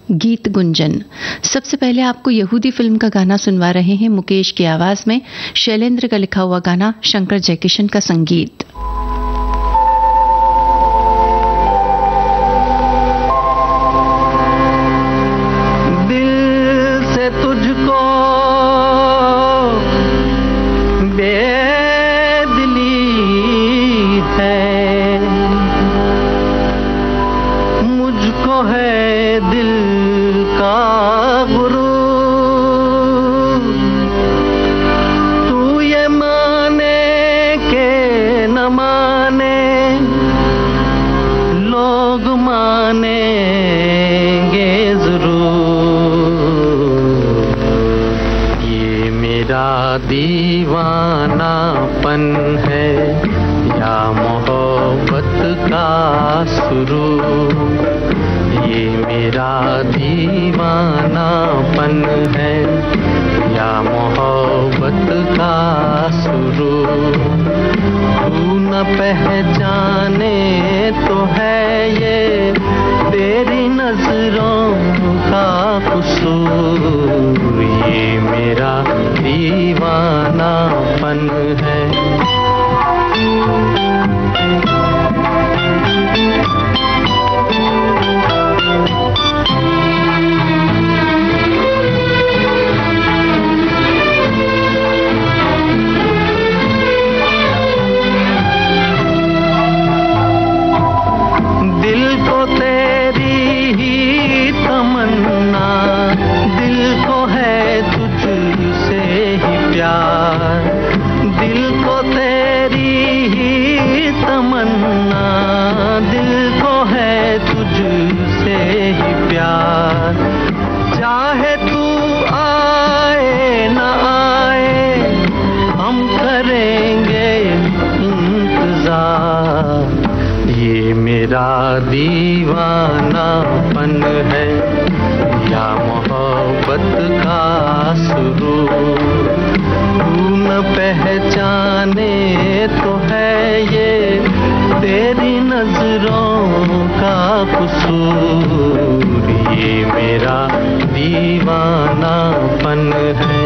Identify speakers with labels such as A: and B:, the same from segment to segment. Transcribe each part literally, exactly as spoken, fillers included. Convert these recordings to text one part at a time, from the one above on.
A: गीत गुंजन। सबसे पहले आपको यहूदी फिल्म का गाना सुनवा रहे हैं मुकेश की आवाज में, शैलेंद्र का लिखा हुआ गाना, शंकर जयकिशन का संगीत।
B: दीवानापन है या मोहब्बत का शुरू, ये मेरा दीवानापन है या मोहब्बत का शुरू। तू न पहचाने तो है ये तेरी नजरों का कसूर, ये मेरा दीवानापन है। दिल को तेरी ही तमन्ना, दिल को है तुझसे ही प्यार, दिल को तेरी ही तमन्ना, दिल को है तुझसे ही प्यार। चाहे तू आए न आए हम करेंगे इंतजार, ये मेरा दीवानापन है या मोहब्बत का शुरू। तू न पहचाने तो है ये तेरी नजरों का कसूर, ये मेरा दीवानापन है।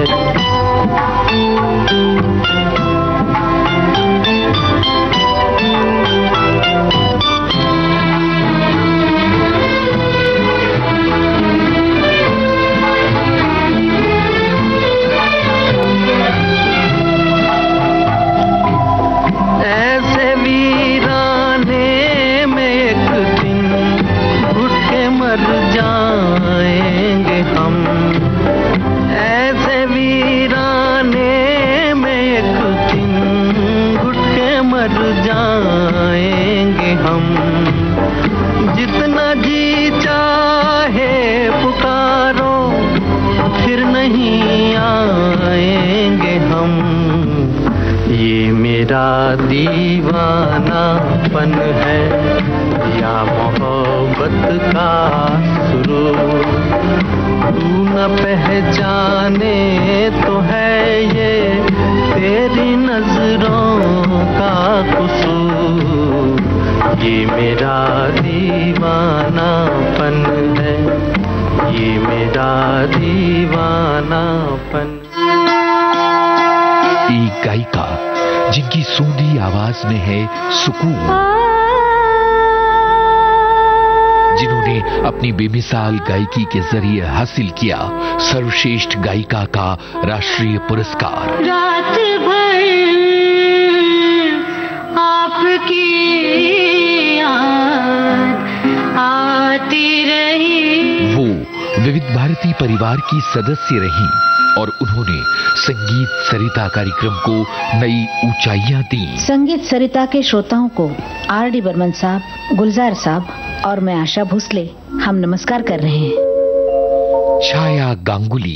B: मर जाएंगे हम, ऐसे वीराने में एक दिन घुट के मर जाएंगे हम। जितना जी चाहे पुकारो फिर नहीं आएंगे हम, ये मेरा दीवानापन है या मोहब्बत का शुरू। तू न पहचाने तो है ये तेरी नजरों का कसूर, ये मेरा दीवानापन है, ये मेरा दीवानापन।
C: एक गायिका जिनकी सूंधी आवाज में है सुकून, जिन्होंने अपनी बेमिसाल गायकी के जरिए हासिल किया सर्वश्रेष्ठ गायिका का राष्ट्रीय पुरस्कार।
D: रात भर आपकी याद आती रही।
C: वो विविध भारती परिवार की सदस्य रहीं और उन्होंने संगीत सरिता कार्यक्रम को नई ऊंचाइयां दी।
E: संगीत सरिता के श्रोताओं को आर डी बर्मन साहब, गुलजार साहब और मैं आशा भोसले हम नमस्कार कर रहे हैं।
C: छाया गांगुली,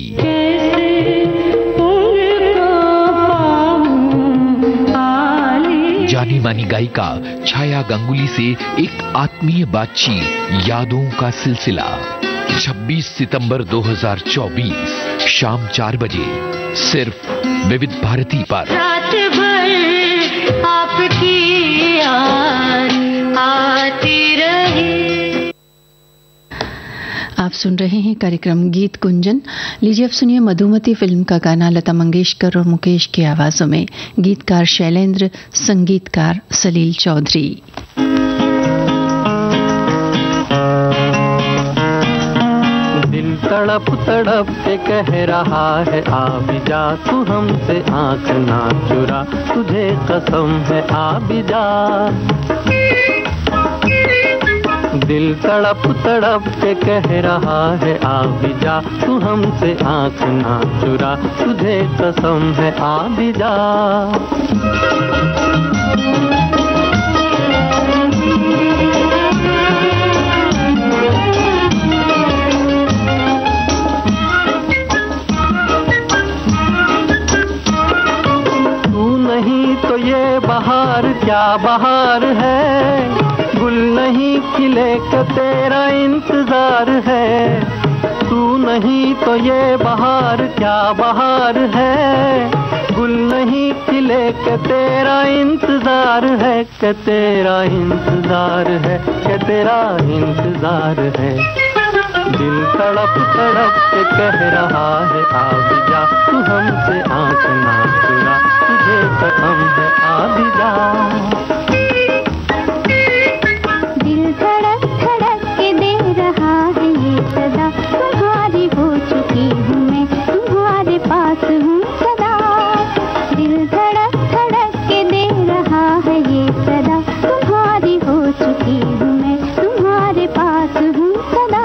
C: जानी मानी गायिका छाया गांगुली से एक आत्मीय बातचीत, यादों का सिलसिला। छब्बीस सितंबर दो हज़ार चौबीस शाम चार बजे सिर्फ विविध भारती पर।
D: रात भर आपकी याद आती रही।
A: आप सुन रहे हैं कार्यक्रम गीत कुंजन। लीजिए अब सुनिए मधुमती फिल्म का गाना लता मंगेशकर और मुकेश की आवाजों में, गीतकार शैलेंद्र, संगीतकार सलील चौधरी।
B: दिल तड़प तड़प के कह रहा है आ भी जा, तू हमसे आंख ना चुरा, तुझे कसम है आ भी जा। दिल तड़प तड़प के कह रहा है आ भी जा, तू हमसे आंख ना चुरा, तुझे कसम है आ भी जा। तू नहीं तो ये बहार क्या बहार है, गुल नहीं खिले का तेरा इंतजार है। तू नहीं तो ये बहार क्या बहार है, गुल नहीं खिले का तेरा इंतजार है, कि तेरा इंतजार है, कि तेरा इंतजार है। दिल तड़प तड़प के कह रहा है आ भी जा, तू हमसे आंख ना चुरा, तुझे कसम है आ भी जा।
F: धड़क धड़क के दे रहा है ये सदा, तुम्हारी हो चुकी हूँ मैं, तुम्हारे पास हूँ सदा। दिल धड़क धड़क के दे रहा है ये सदा, तुम्हारी हो चुकी हूँ मैं, तुम्हारे पास हूँ सदा।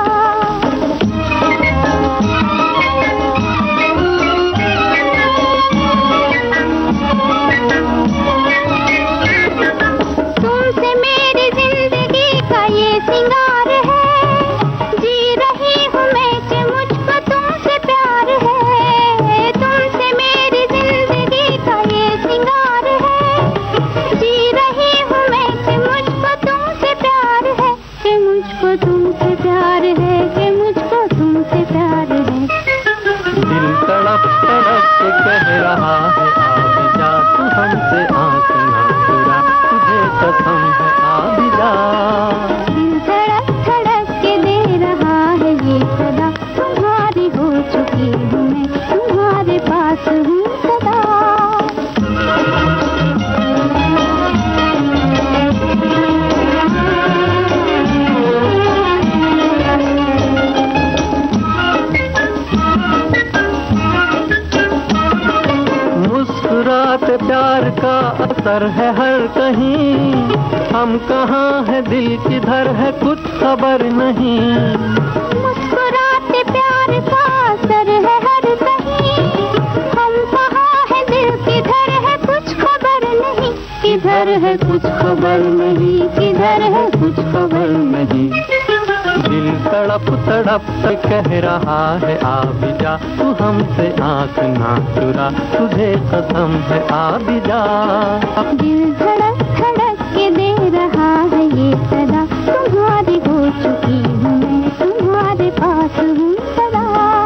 F: तुमसे मेरी जिंदगी का ये सिंगार है, जी रही हूँ मैं कि मुझको तुमसे प्यार है। तुमसे मेरी जिंदगी का ये सिंगार है, जी रही हूँ मैं कि मुझको तुमसे प्यार है, कि मुझको तुमसे प्यार है, कि मुझको तुमसे प्यार है।
B: दिल तड़प तड़प के कह रहा है आ भी जा, तू हमसे आंख ना चुरा, तुझे कसम है आ भी जा।
F: दिल धड़क धड़क के दे रहा है ये सदा, तुम्हारी हो चुकी हूँ मैं, तुम्हारे पास हूँ सदा।
B: मुस्कुराते प्यार का असर है हर कहीं, हम कहाँ है दिल किधर है कुछ खबर नहीं।
F: मुस्कुराते प्यार का असर है हर कहीं, हम कहाँ है दिल किधर है कुछ खबर नहीं। किधर है कुछ खबर नहीं, किधर है कुछ खबर नहीं।
B: दिल तड़प तड़प के कह रहा है आ भी जा, तू हमसे आंख ना चुरा, तुझे कसम है आ भी जा।
F: दिल धड़क धड़क के दे रहा है ये सदा, तुम्हारी हो चुकी हूँ मैं, तुम्हारे पास हूँ सदा।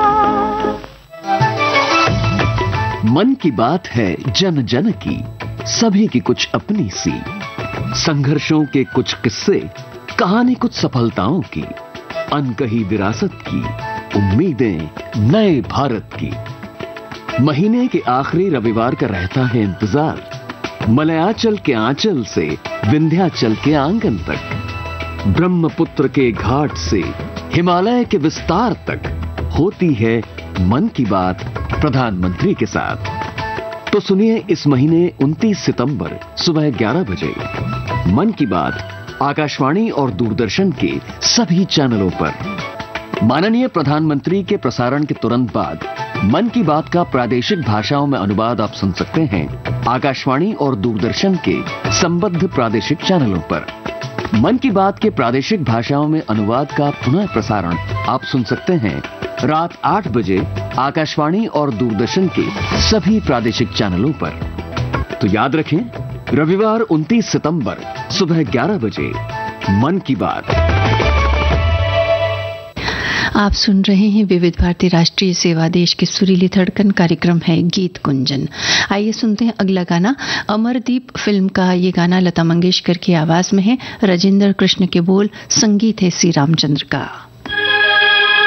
G: मन की बात है जन जन की, सभी की कुछ अपनी सी, संघर्षों के कुछ किस्से, कहानी कुछ सफलताओं की, अनकही विरासत की, उम्मीदें नए भारत की। महीने के आखिरी रविवार का रहता है इंतजार, मलयाचल के आंचल से विंध्याचल के आंगन तक, ब्रह्मपुत्र के घाट से हिमालय के विस्तार तक होती है मन की बात प्रधानमंत्री के साथ। तो सुनिए इस महीने उनतीस सितंबर सुबह ग्यारह बजे मन की बात आकाशवाणी और दूरदर्शन के सभी चैनलों पर। माननीय प्रधानमंत्री के प्रसारण के तुरंत बाद मन की बात का प्रादेशिक भाषाओं में अनुवाद आप सुन सकते हैं आकाशवाणी और दूरदर्शन के संबद्ध प्रादेशिक चैनलों पर। मन की बात के प्रादेशिक भाषाओं में अनुवाद का पुनः प्रसारण आप सुन सकते हैं रात आठ बजे आकाशवाणी और दूरदर्शन के सभी प्रादेशिक चैनलों पर। तो याद रखें, रविवार उनतीस सितंबर सुबह ग्यारह बजे मन की बात।
A: आप सुन रहे हैं विविध भारती राष्ट्रीय सेवा, देश की सुरीली धड़कन। कार्यक्रम है गीत कुंजन। आइए सुनते हैं अगला गाना। अमरदीप फिल्म का ये गाना लता मंगेशकर की आवाज में है, राजेंद्र कृष्ण के बोल, संगीत है सी रामचंद्र का।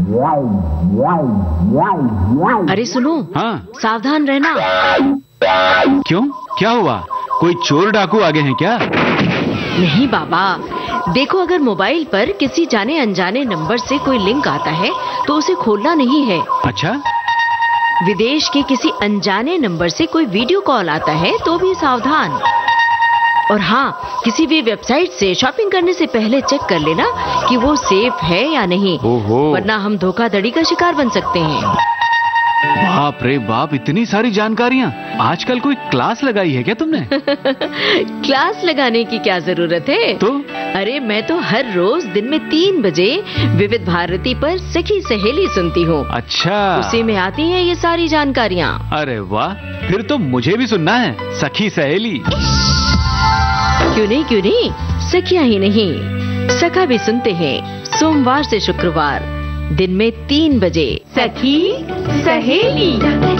E: अरे सुनो।
H: हाँ।
E: सावधान रहना।
H: क्यों, क्या हुआ? कोई चोर डाकू आगे हैं क्या?
E: नहीं बाबा, देखो अगर मोबाइल पर किसी जाने अनजाने नंबर से कोई लिंक आता है तो उसे खोलना नहीं है।
H: अच्छा।
E: विदेश के किसी अनजाने नंबर से कोई वीडियो कॉल आता है तो भी सावधान। और हाँ, किसी भी वेबसाइट से शॉपिंग करने से पहले चेक कर लेना कि वो सेफ है या नहीं, वरना हम धोखाधड़ी का शिकार बन सकते हैं।
H: बाप रे बाप, इतनी सारी जानकारियाँ। आजकल कोई क्लास लगाई है क्या तुमने?
E: क्लास लगाने की क्या जरूरत है?
H: तो?
E: अरे मैं तो हर रोज दिन में तीन बजे विविध भारती पर सखी सहेली सुनती हूँ।
H: अच्छा।
E: उसी में आती हैं ये सारी जानकारियाँ।
H: अरे वाह, फिर तो मुझे भी सुनना है सखी सहेली।
E: क्यों नहीं क्यों नहीं, सखियाँ ही नहीं, सखा भी सुनते हैं सोमवार से शुक्रवार दिन में तीन बजे।
D: सखी सहेली।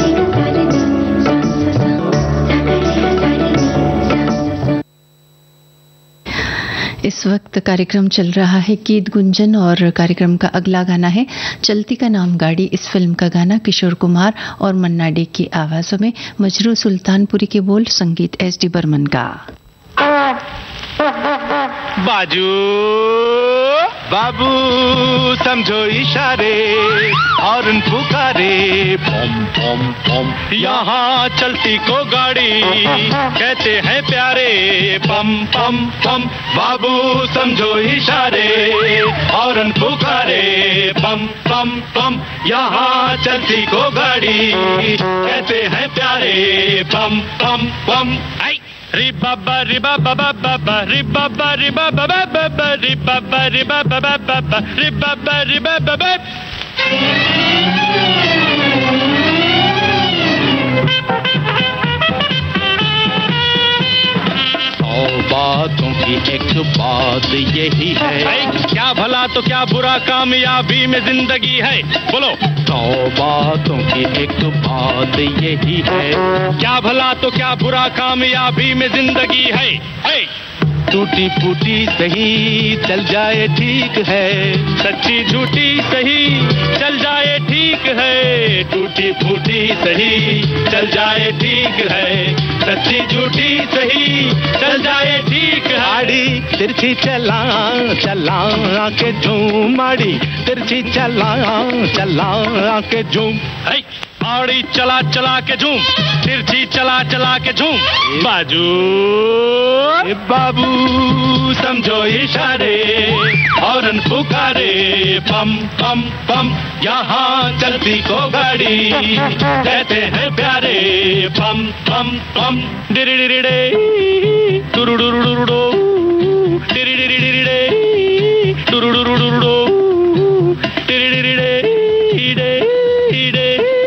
A: इस वक्त कार्यक्रम चल रहा है गीत गुंजन और कार्यक्रम का अगला गाना है चलती का नाम गाड़ी। इस फिल्म का गाना किशोर कुमार और मन्ना डे की आवाजों में, मजरू सुल्तानपुरी के बोल, संगीत एस डी बर्मन का।
I: बाजू बाबू समझो इशारे और पुकारे, पम पम पम यहाँ चलती को गाड़ी कहते हैं प्यारे, पम पम पम बाबू समझो इशारे और पुकारे, पम पम पम यहाँ चलती को गाड़ी कहते हैं प्यारे, पम पम पम। रि बाबा रि बाबा बाबा रि बाबा रि बाबा बाबा रि बाबा रि बाबा बाबा रि बाबा रि बाबा। सौ बातों की एक बात यही है, क्या भला तो क्या बुरा कामयाबी में जिंदगी है, बोलो। सौ बातों की एक बात यही है, क्या भला तो क्या बुरा कामयाबी में जिंदगी है, है। टूटी फूटी सही चल जाए ठीक है, सच्ची झूठी सही चल जाए ठीक है, टूटी फूटी सही चल जाए ठीक है, सच्ची झूठी सही चल जाए ठीक है। आड़ी तिरछी चला चला के झूम, आड़ी तिरछी चला चला के झूम, आड़ी चला चला के झूम, तिरछी चला चला के झूम, बाजू बाबू समझो इशारे और पुकारे, पम पम पम यहाँ चलती को गाड़ी कहते हैं प्यारे, पम पम पम। डिरिडिरिडे टुरुडुरुडुरुडो, डिरिडिरिडिरिडे टुरुडुरुडुरुडो, डिरिडिरिडे इडे इडे।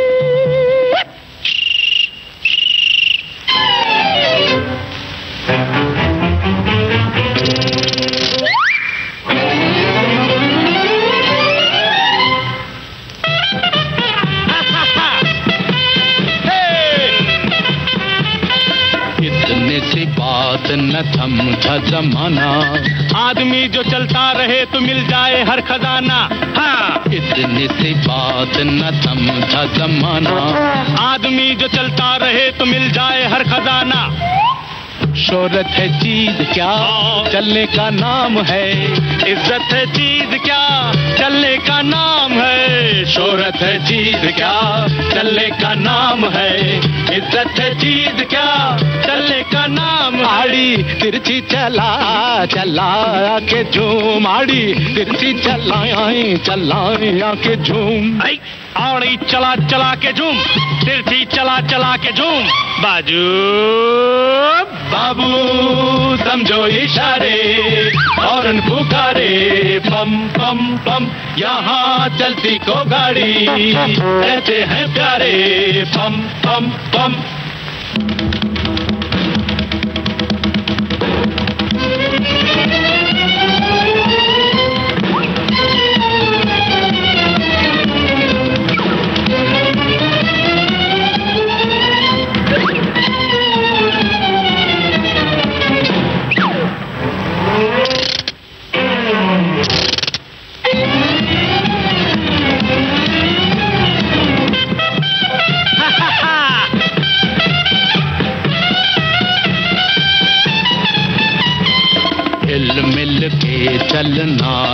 I: से बात न थमता जमाना, आदमी जो चलता रहे तो मिल जाए हर खजाना, हाँ। इतने से बात न थमता जमाना, आदमी जो चलता रहे तो मिल जाए हर खजाना। शोहरत है चीज क्या चलने का नाम है, इज्जत है चीज क्या चलने का नाम है, शोहरत है चीज क्या चलने का नाम है, इज्जत है चीज क्या चलने का नाम। आड़ी तिरछी चला चला के झूम, आड़ी तिरछी चला चला के झूम, आड़ी चला चला के झूम, तिरछी चला चला के झूम, बाजू बाबू समझो इशारे और पुकारे, पम पम पम यहाँ चलती को गाड़ी कहते हैं प्यारे, पम पम पम।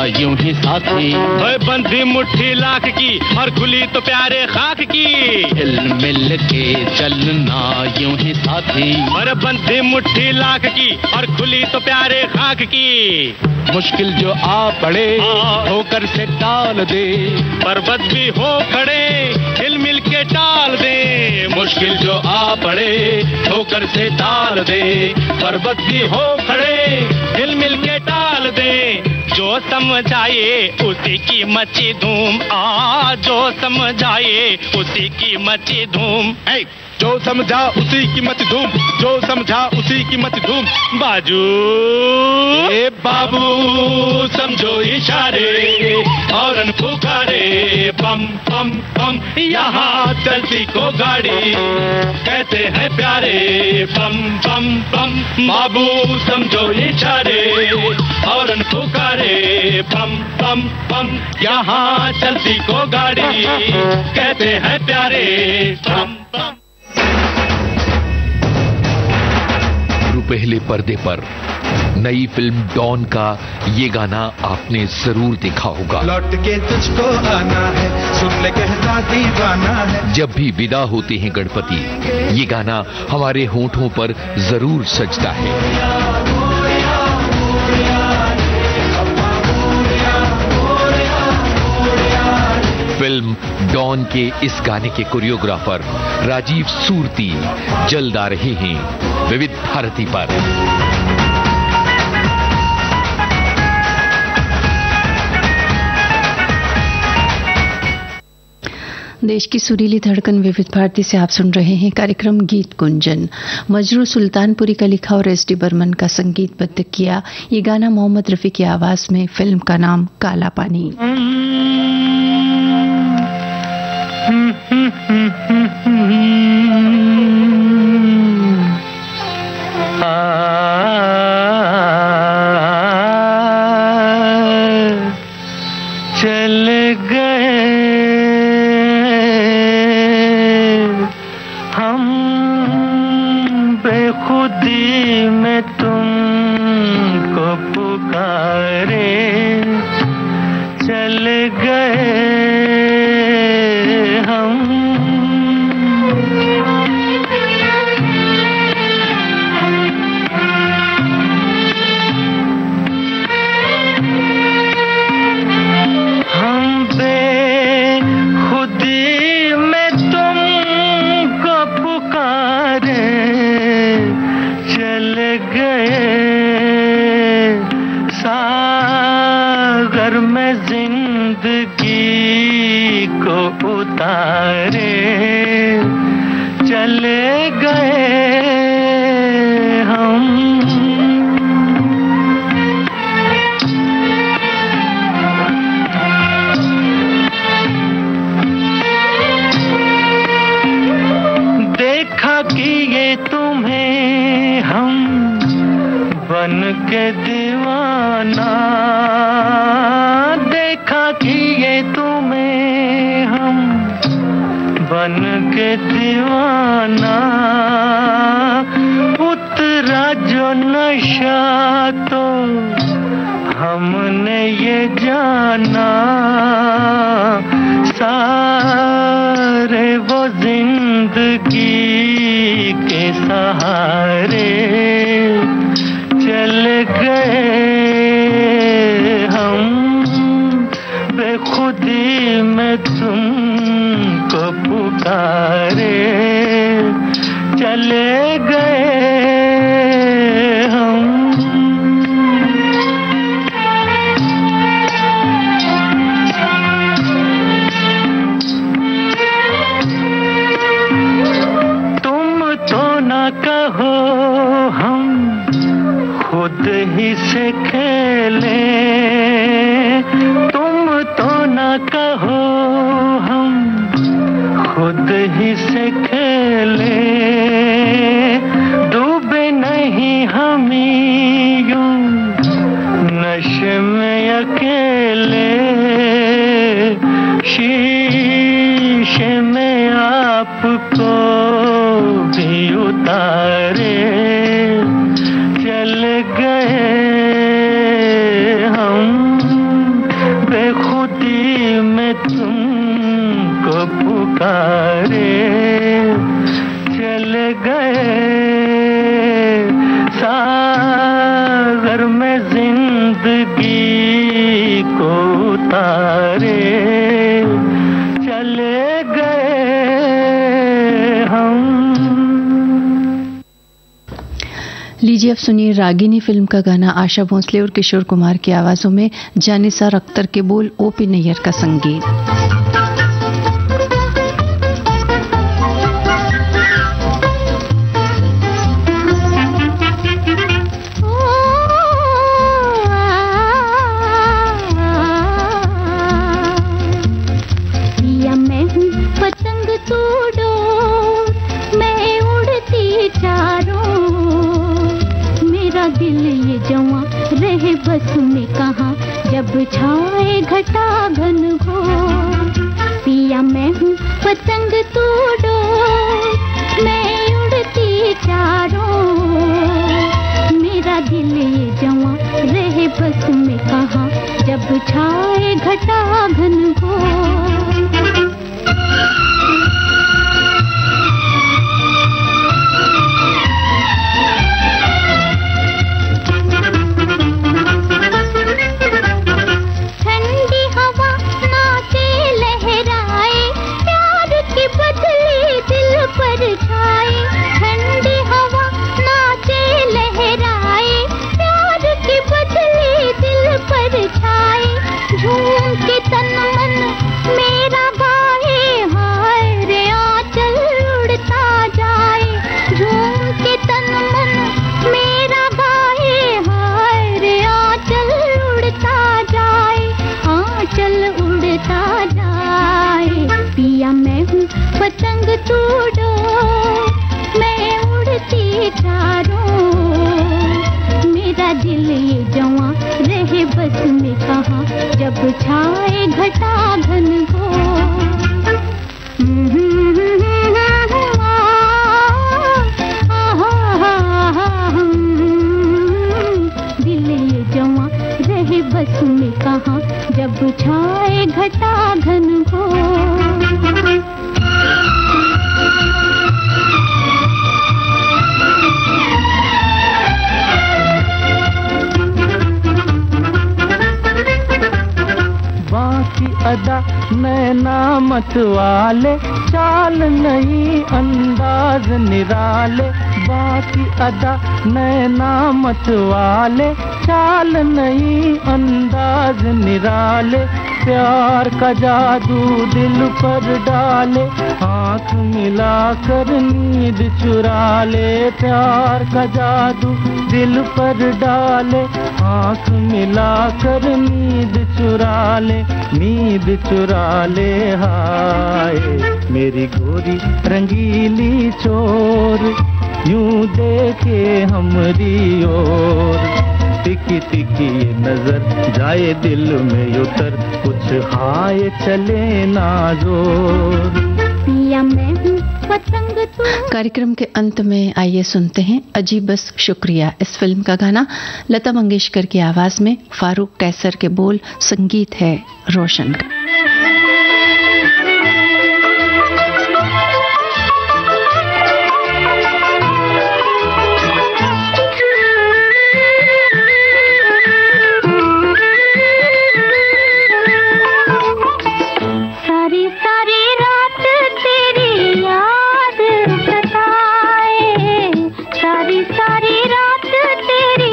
I: यूं ही साथी। ओए बंधी मुट्ठी लाख की और खुली तो प्यारे खाक की। हिल मिल के चलना यूं ही साथी। और बंधी मुट्ठी लाख की और खुली तो प्यारे खाक की। मुश्किल जो आ पड़े होकर से टाल दे। पर्वत भी हो खड़े हिल मिल के टाल दे। मुश्किल जो आ पड़े होकर से टाल दे। पर्वत भी हो खड़े हिल मिल के टाल दे। जो समझाए उसी की मची धूम। आ जो समझाए उसी की मची धूम।
J: hey! जो समझा उसी की मत धूम। जो समझा उसी की मत धूम।
I: बाजू
J: ए बाबू समझो इशारे और पुकारे। पम पम पम यहाँ चलती को गाड़ी कहते हैं प्यारे। पम पम पम बाबू समझो इशारे और पुकारे। पम पम पम यहाँ चलती को गाड़ी कहते हैं प्यारे। पम पम।
C: पहले पर्दे पर नई फिल्म डॉन का ये गाना आपने जरूर देखा होगा।
K: लौट के तुझको आना है सुन ले कहता दीवाना है।
C: जब भी विदा होते हैं गणपति ये गाना हमारे होठों पर जरूर सजता है। फिल्म डॉन के इस गाने के कोरियोग्राफर राजीव सूरती जल्द आ रहे हैं विविध भारती पर।
A: देश की सुरीली धड़कन विविध भारती से आप सुन रहे हैं कार्यक्रम गीत गुंजन। मजरू सुल्तानपुरी का लिखा और एस डी बर्मन का संगीतबद्ध किया ये गाना मोहम्मद रफी की आवाज में। फिल्म का नाम काला पानी।
B: में तुमको पुकारे चले गए, सागर में जिंदगी को उतारे चले गए हम।
A: लीजिए अब सुनिए रागिनी फिल्म का गाना आशा भोसले और किशोर कुमार की आवाजों में, जानिसार अख्तर के बोल, ओपी नैयर का संगीत।
F: बस में कहा जब छाए घटा घन घोर, पिया मैं हूँ पतंग तू डोर, मैं उड़ती चारों, मेरा दिल ये जवां रहे बस में कहा जब छाए घटा घन घोर। पतंग तू डोर, मैं उड़ती चारों, मेरा दिल ये जवां रहे बस में कहा जब छाए घटा घन घोर। दिल ये जवां रहे बस में कहा जब छाए घटा घन घोर।
B: अदा नैना मत वाले, चाल नहीं अंदाज निराले, बाकी अदा नैना मत वाले, चाल नहीं अंदाज निराले, प्यार का जादू दिल पर डाले, आँख मिलाकर नींद चुरा ले, प्यार का जादू दिल पर डाले, आँख मिलाकर नींद चुरा ले, नींद चुरा ले। हाय मेरी गोरी रंगीली चोर, यूं देखे हमरी ओर, तिकी तिकी नजर जाए दिल में उतर, कुछ हाय चले ना जोर, पिया मैं हूँ पतंग तू।
A: कार्यक्रम के अंत में आइए सुनते हैं अजी बस शुक्रिया, इस फिल्म का गाना लता मंगेशकर की आवाज में, फारूक कैसर के बोल, संगीत है रोशन का।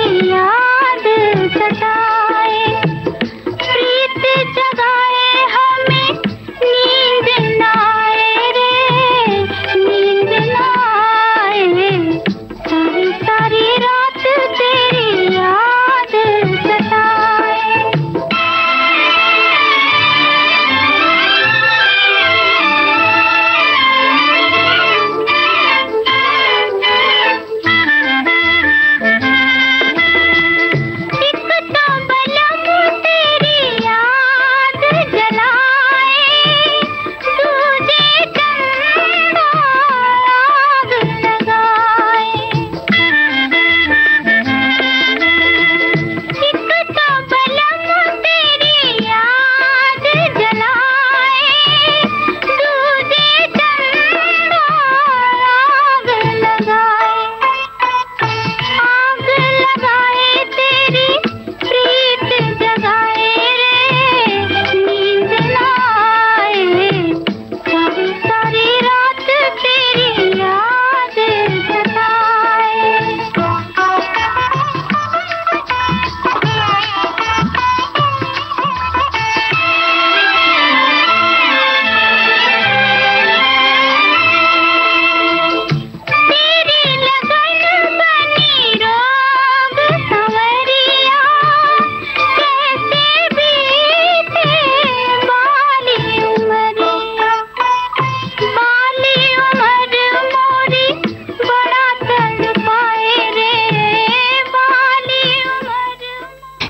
F: प्रीत जगाए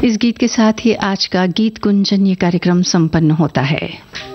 A: इस गीत के साथ ही आज का गीत गुंजन ये कार्यक्रम संपन्न होता है।